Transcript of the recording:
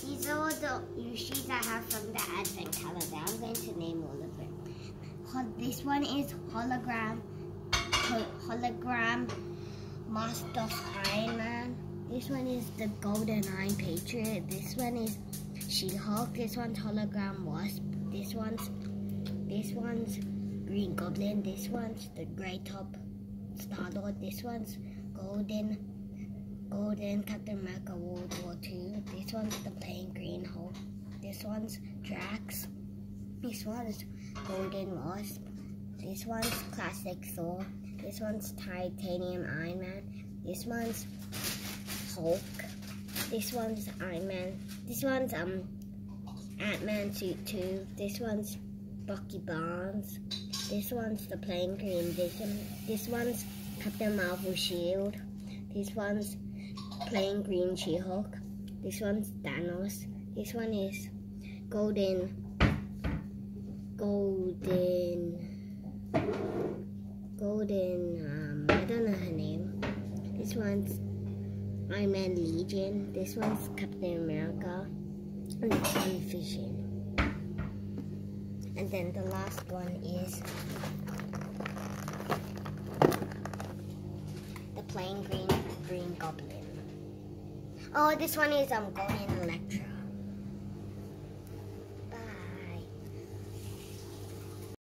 These are all the Yoshi's I have from the Advent calendar. I'm going to name all of them. This one is hologram Master of Iron Man. This one is the Golden Eye Patriot. This one is She-Hulk. This one's hologram Wasp. This one's Green Goblin. This one's the Grey Top Star-Lord. This one's Golden Captain America World War II. This one's the Plain Green Hulk. This one's Drax. This one's Golden Wasp. This one's Classic Thor. This one's Titanium Iron Man. This one's Hulk. This one's Iron Man. This one's Ant-Man Suit 2. This one's Bucky Barnes. This one's the Plain Green Vision. This one's Captain Marvel Shield. This one's Plain Green She-Hulk. This one's Thanos. This one is Golden, I don't know her name. This one's Iron Man Legion. This one's Captain America. And this one's Vision. And then the last one is the Plain Green Goblin. Oh, this one is Golden Electro.